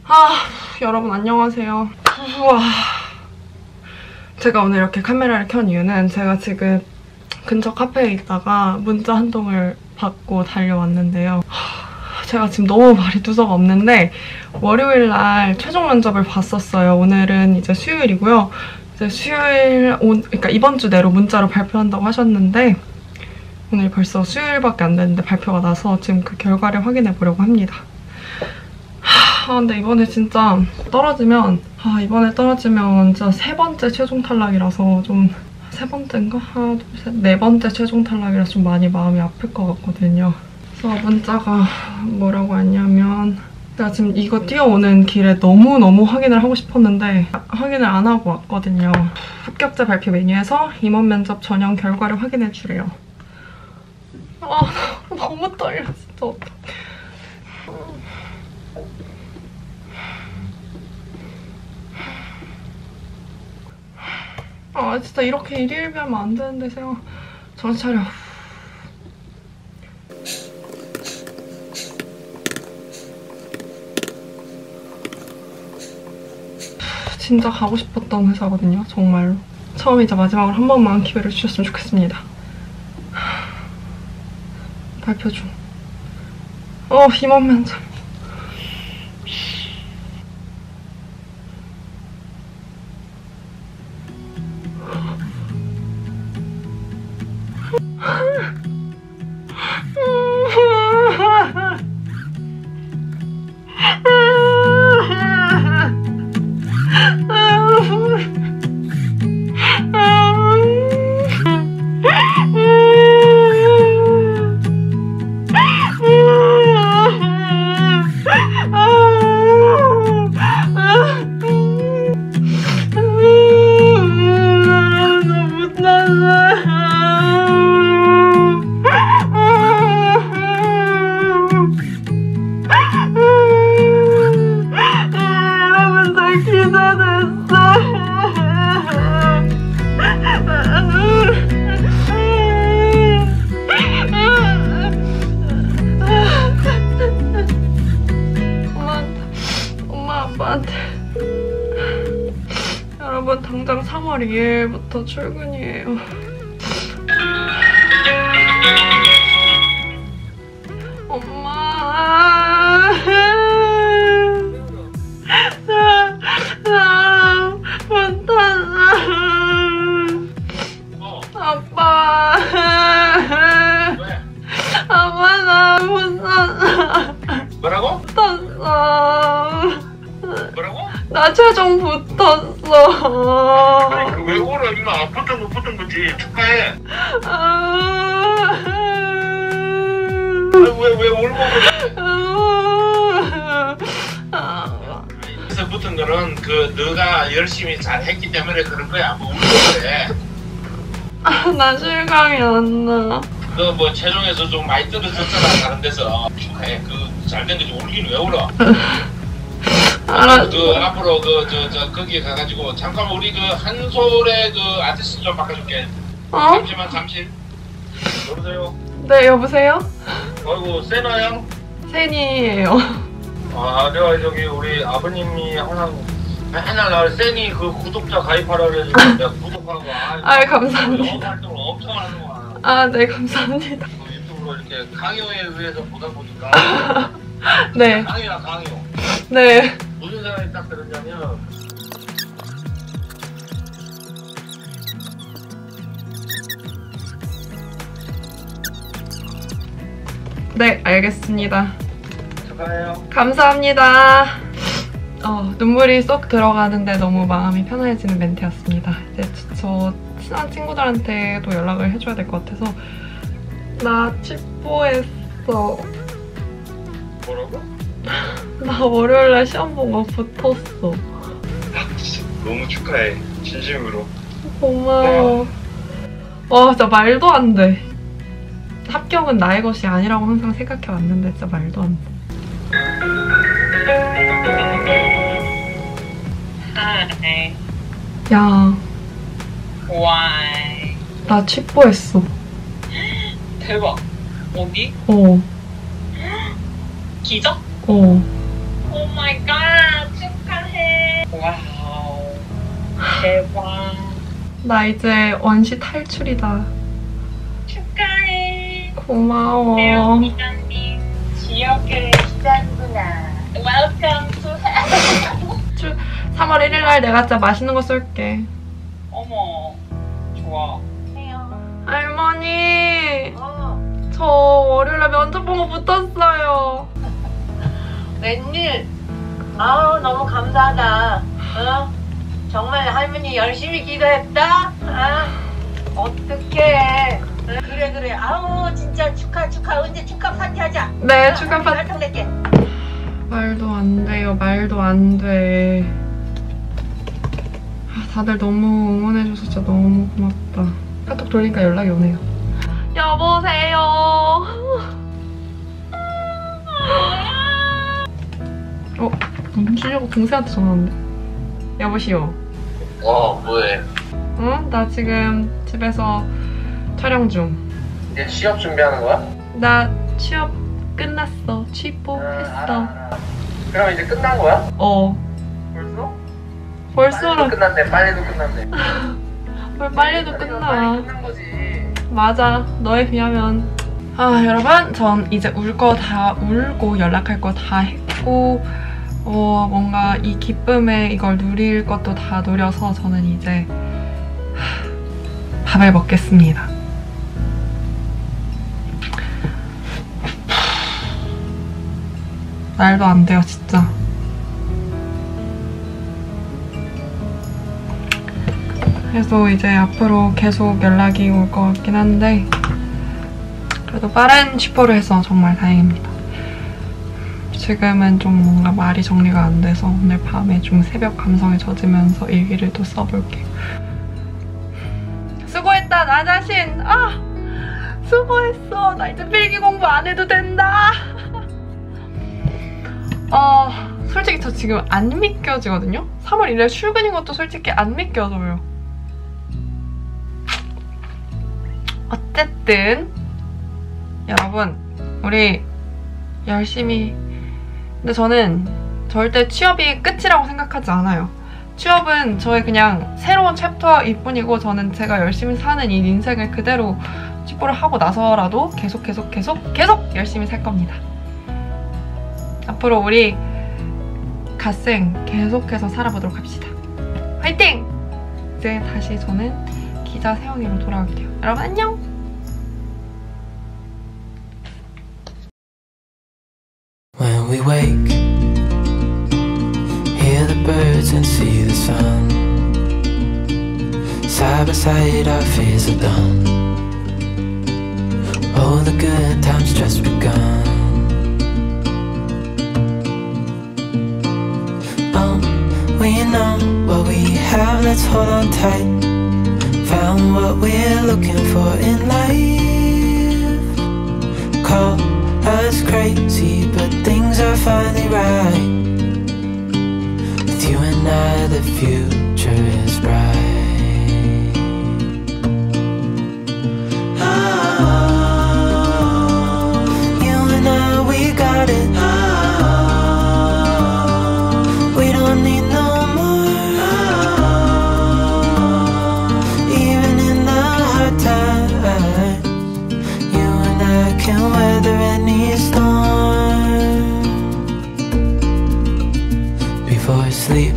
여러분 안녕하세요. 우와. 제가 오늘 이렇게 카메라를 켠 이유는 제가 지금 근처 카페에 있다가 문자 한 통을 받고 달려왔는데요. 제가 지금 너무 말이 두서가 없는데 월요일 날 최종 면접을 봤었어요. 오늘은 이제 수요일이고요. 이제 그러니까 이번 주 내로 문자로 발표한다고 하셨는데 오늘 벌써 수요일밖에 안 됐는데 발표가 나서 지금 그 결과를 확인해 보려고 합니다. 근데 이번에 진짜 떨어지면 이번에 떨어지면 진짜 세 번째 최종 탈락이라서 좀 세 번째인가? 하나, 둘, 셋, 네 번째 최종 탈락이라서 좀 많이 마음이 아플 것 같거든요. 그래서 문자가 뭐라고 왔냐면 제가 지금 이거 뛰어오는 길에 너무너무 확인을 하고 싶었는데 확인을 안 하고 왔거든요. 합격자 발표 메뉴에서 임원 면접 전형 결과를 확인해 주래요. 너무 떨려 진짜. 어떡해. 진짜 이렇게 일일비하면 안 되는데 세영아. 정신 차려. 진짜 가고 싶었던 회사거든요. 정말로. 처음이자 마지막으로 한 번만 기회를 주셨으면 좋겠습니다. 발표 중. 임원 면접. 여러분 당장 3월 2일부터 출근이에요. 엄마 나 못한다. 아빠 아빠 나 못한다. 뭐라고? 못했어. 뭐라고? 나 최종 붙었어. 아니 왜 울어 임마. 붙은 거지. 축하해. 왜 울고 그래? 그래서 붙은 거는 너가 열심히 잘 했기 때문에 그런 거야. 뭐 울고 그래. 나 실감이 안 나. 너 뭐 최종에서 좀 많이 떨어졌잖아. 다른 데서. 축하해. 잘 된 거지. 울긴 왜 울어? 알았어. 앞으로 거기 가가지고 잠깐만 우리 한솔의 아저씨 좀 바꿔줄게. 잠시. 여보세요? 네, 여보세요? 아이고 세나요? 세니예요. 내가 저기 우리 아버님이 항상 맨날 날 세니 구독자 가입하라 그래가지고 내가 구독하고 감사합니다. 영어 활동을 엄청 하는 거야. 네, 감사합니다. 유튜브로 이렇게 강요에 의해서 보다 보니까 네. 강요야 강요. 네. 무슨 생각이 딱 들었냐면 네, 알겠습니다. 축하해요. 감사합니다. 눈물이 쏙 들어가는데 너무 마음이 편안해지는 멘트였습니다. 이제 저 친한 친구들한테도 연락을 해줘야 될 것 같아서 나 치뽀했어. 뭐라고? 나 월요일날 시험 보고 붙었어. 너무 축하해. 진심으로. 고마워. 와 진짜 말도 안 돼. 합격은 나의 것이 아니라고 항상 생각해왔는데 진짜 말도 안 돼. Hi. 야, Why? 나 취뽀했어. 대박. 어디? 어. 기적? 어. Oh my god. 와우. 대박. 나 이제 원시 탈출이다. 축하해. 고마워. 대형 기자님. 지역의 기자구나. Welcome to 3월 1일날 내가 진짜 맛있는 거 쏠게. 어머. 좋아. 할머니. 저 월요일날 면접 보고 붙었어요. 웬일? 아우 너무 감사하다. 정말 할머니 열심히 기도했다. 어떡해. 그래. 아우 진짜 축하. 언제 축하 파티 하자. 네, 축하 파티. 설탕 낼게. 말도 안 돼요. 말도 안 돼. 다들 너무 응원해줘서 진짜 너무 고맙다. 카톡 돌리니까 연락이 오네요. 여보세요. 눈치려고 동생한테 전화 왔는데. 여보시오. 뭐해? 응? 나 지금 집에서 촬영 중. 이제 취업 준비하는 거야? 나 취업 끝났어. 취뽀했어. 그럼 이제 끝난 거야? 벌써? 빨리도 벌써라. 끝났네. 빨리도 끝났네. 빨리도 끝나. 빨리 끝난 거지. 맞아. 너에 비하면. 여러분, 전 이제 울 거 다 울고 연락할 거 다 했고 뭔가 이 기쁨에 이걸 누릴 것도 다 누려서 저는 이제 밥을 먹겠습니다. 말도 안 돼요, 진짜. 그래서 이제 앞으로 계속 연락이 올 것 같긴 한데 그래도 빠른 취뽀를 해서 정말 다행입니다. 지금은 좀 뭔가 말이 정리가 안 돼서 오늘 밤에 좀 새벽 감성에 젖으면서 일기를 또 써볼게요. 수고했다, 나 자신! 수고했어. 나 이제 필기 공부 안 해도 된다. 솔직히 저 지금 안 믿겨지거든요? 3월 1일 출근인 것도 솔직히 안 믿겨져요. 어쨌든 여러분, 우리 열심히. 근데 저는 절대 취업이 끝이라고 생각하지 않아요. 취업은 저의 그냥 새로운 챕터일 뿐이고 저는 제가 열심히 사는 이 인생을 그대로 취업을 하고 나서라도 계속 열심히 살 겁니다. 앞으로 우리 갓생 계속해서 살아보도록 합시다. 화이팅! 이제 다시 저는 기자 세영이로 돌아올게요. 여러분 안녕! When we wake, hear the birds and see the sun. Side by side our fears are done. Oh, the good times just begun. We know what we have, let's hold on tight. Found what we're looking for in life. Call us crazy, but things are finally right. With you and I, the future is bright. Oh, you and I, we got it. We don't need no more. Even in the hard times, you and I can weather any storm. Before I sleep,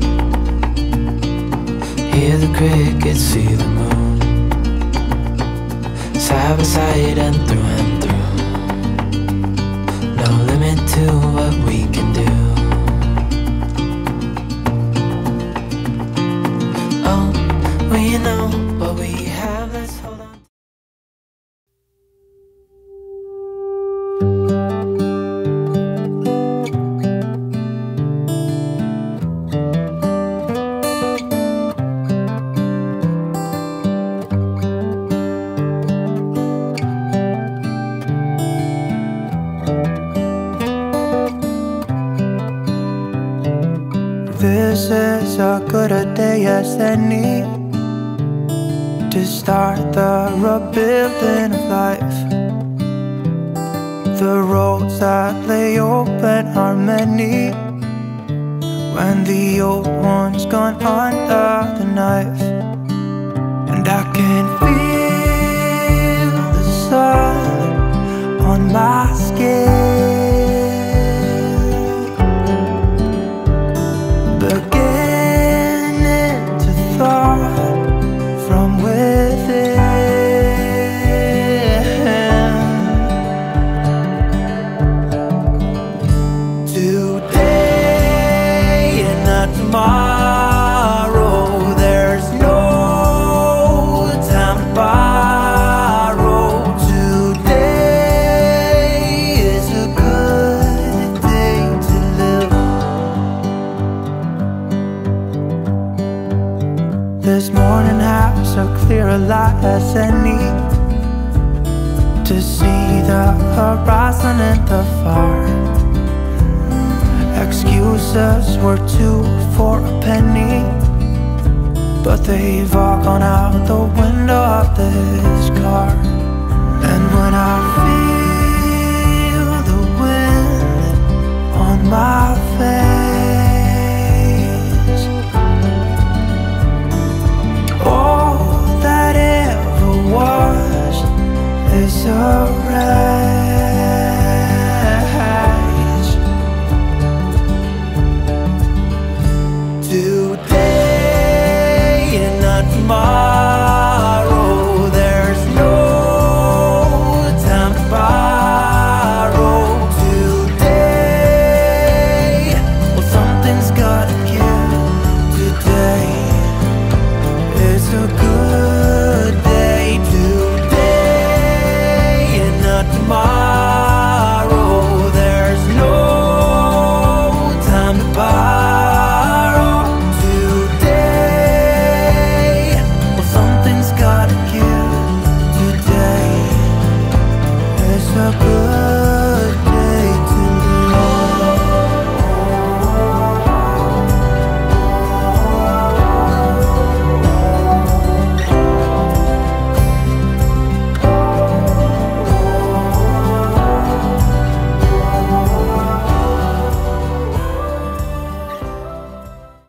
hear the crickets, see the moon. Side by side and through. No limit to what we can do. Oh, we know what we have, let's hold on. This is as good a day as any to start the rebuilding of life. The roads that lay open are many. when the old one's gone under the knife. And I can feel the sun on my skin, beginning to thaw from within. Today and not tomorrow, there's no time to borrow. Today is a good day to live. This morning has a clearer light as any, to see the horizon and the far. Excuses were 2 for a penny, but they've all gone out the window of this car. And when I feel